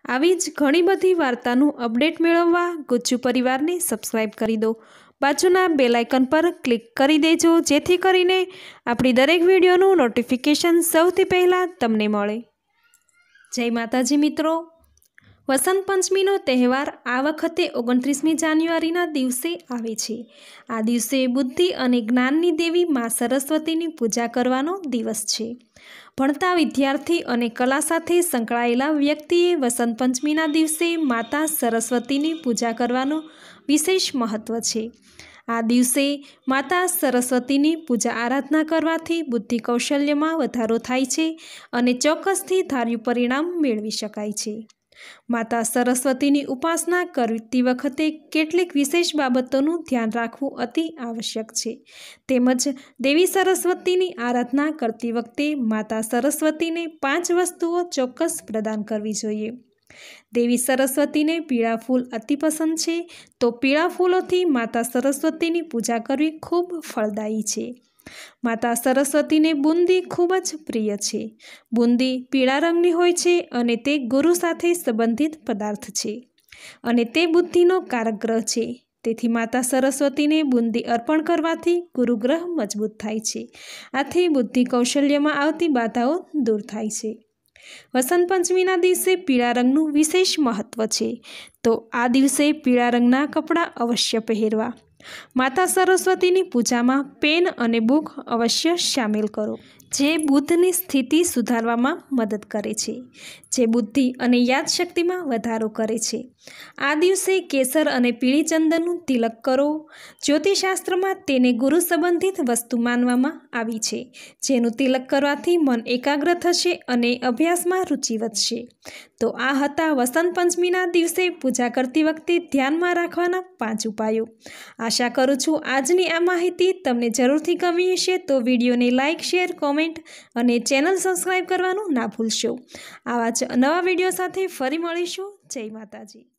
આવી જ ઘણી બધી વાર્તાનું અપડેટ મેળવવા ગુજ્જુ પરિવારને સબસ્ક્રાઈબ કરી દો। બાજુના બેલ આઇકન પર ક્લિક કરી દેજો, જેથી કરીને આપણી દરેક વિડીયોનું નોટિફિકેશન સૌથી પહેલાં તમને મળે। જય માતાજી મિત્રો, વસંત પંચમીનો તહેવાર આ વખતે 29મી જાન્યુઆરીના દિવસે આવે છે। આ દિવસે બુદ્ધિ અને જ્ઞાનની દેવી મા સરસ્વતીની પૂજા કરવાનો દિવસ છે। ભણતા વિદ્યાર્થી અને કલા સાથે સંકળાયેલા વ્યક્તિએ વસંત પંચમીના દિવસે માતા સરસ્વતીની પૂજા કરવાનું વિશેષ મહત્ત્વ છે। આ દિવસે માતા સરસ્વતીની પૂજા આરાધના કરવાથી બુદ્ધિ કૌશલ્યમાં વધારો થાય છે અને ચોક્કસથી ધાર્યું પરિણામ મેળવી શકાય છે। માતા સરસ્વતીની ઉપાસના કરતી વખતે કેટલીક વિશેષ બાબતોનું ધ્યાન રાખવું અતિ આવશ્યક છે, તેમજ દેવી સરસ્વતીની આરાધના કરતી વખતે માતા સરસ્વતીને 5 વસ્તુઓ ચોક્કસ પ્રદાન કરવી જોઈએ। દેવી સરસ્વતીને પીળા ફૂલ અતિ પસંદ છે, તો પીળા ફૂલોથી માતા સરસ્વતીની પૂજા કરવી ખૂબ ફળદાયી છે। માતા સરસ્વતીને બુંદી ખૂબ જ પ્રિય છે। બુંદી પીળા રંગની હોય છે અને તે ગુરુ સાથે સંબંધિત પદાર્થ છે અને તે બુદ્ધિનો કારક ગ્રહ છે। તેથી માતા સરસ્વતીને બુંદી અર્પણ કરવાથી ગુરુગ્રહ મજબૂત થાય છે। આથી બુદ્ધિ કૌશલ્યમાં આવતી બાધાઓ દૂર થાય છે। વસંત પંચમીના દિવસે પીળા રંગનું વિશેષ મહત્ત્વ છે, તો આ દિવસે પીળા રંગના કપડાં અવશ્ય પહેરવા। માતા સરસ્વતીની પૂજામાં પેન અને બુક અવશ્ય સામેલ કરો, જે બુદ્ધની સ્થિતિ સુધારવામાં મદદ કરે છે, જે બુદ્ધિ અને યાદશક્તિમાં વધારો કરે છે। આ દિવસે કેસર અને પીળી ચંદનનું તિલક કરો। જ્યોતિષશાસ્ત્રમાં તેને ગુરુ સંબંધિત વસ્તુ માનવામાં આવી છે, જેનું તિલક કરવાથી મન એકાગ્ર થશે અને અભ્યાસમાં રુચિ વધશે। તો આ હતા વસંત પંચમીના દિવસે પૂજા કરતી વખતે ધ્યાનમાં રાખવાના 5 ઉપાયો। આશા કરું છું આજની આ માહિતી તમને જરૂરથી ગમી હશે, તો વિડીયોને લાઇક, શેર, કોમેન્ટ અને ચેનલ સબસ્ક્રાઈબ કરવાનું ના ભૂલશો। આવા જ નવા વિડીયો સાથે ફરી મળીશું। જય માતાજી।